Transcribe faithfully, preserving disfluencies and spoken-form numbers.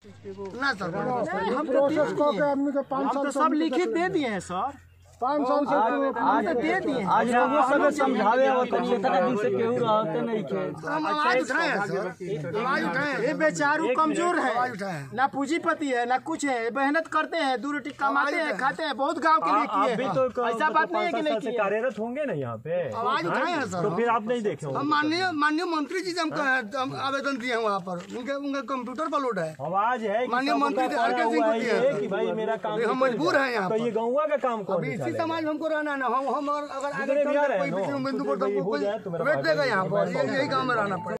ना सर हम प्रोसेस को के आदमी के पाँच साल सब लिखित दे दिए हैं सर, पाँच साल से आज दे दिए। आज लोगों सब समझावे और तनी इतना दिन से केहू रहते नहीं थे। हम आवाज उठाए हैं सर, आवाज उठाए हैं। ये बेचारू कमजोर है, ना पूंजीपति है ना कुछ है, मेहनत करते हैं, दो रोटी कमाते हैं, खाते हैं, बहुत गांव के लिए किए हैं। ऐसा बात नहीं है कि नहीं किए। कार्यरत होंगे ना यहाँ पे, आवाज उठाए हैं सर। तो फिर आप नहीं देखे हम माननीय माननीय मंत्री जी से हम आवेदन दिए हैं वहाँ पर, उनके उनके कंप्यूटर पर लोड है। आवाज है माननीय मंत्री आर के सिंह को दिए हैं कि भाई मेरा काम, हम मजबूर हैं यहाँ तो ये गाँव का काम कौन इसी समाज हमको रहना है ना। हम हम अगर आगे बिहार है कोई बिंदु पर तो कोई बैठ देगा यहाँ पर, यही गाँव में रहना पड़ेगा।